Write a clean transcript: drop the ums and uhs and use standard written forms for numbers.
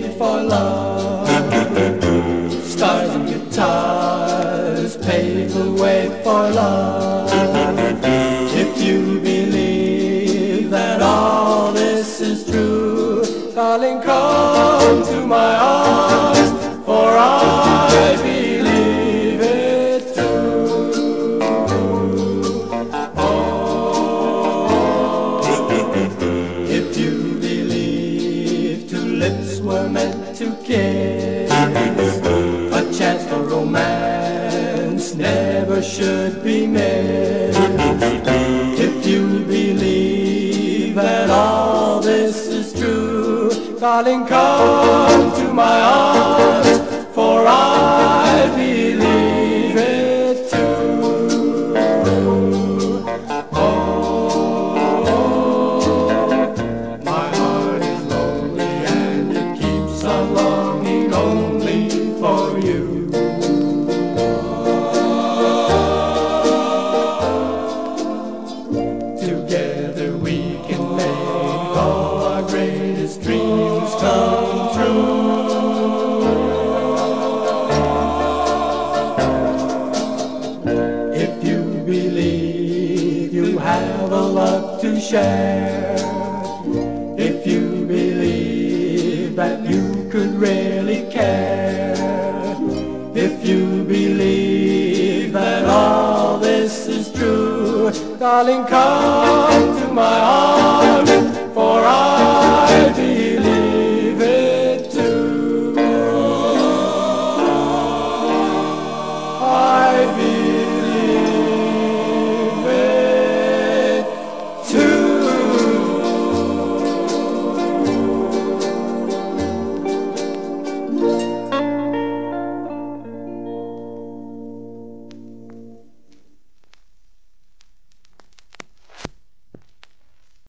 made for love. Stars and guitars pave the way for love. If you believe that all this is true, darling, come to my arms, for I believe it too. Oh, if you believe two lips were meant to kiss, a chance for romance never should be missed. If you believe that all this is true, darling, come to my arms, for I believe it too. Oh, my heart is lonely and it keeps on longing only for you. Together we can make all our greatest dreams come true. If you believe you have a love to share, if you believe that you could really care, if you believe that all this is true, darling, come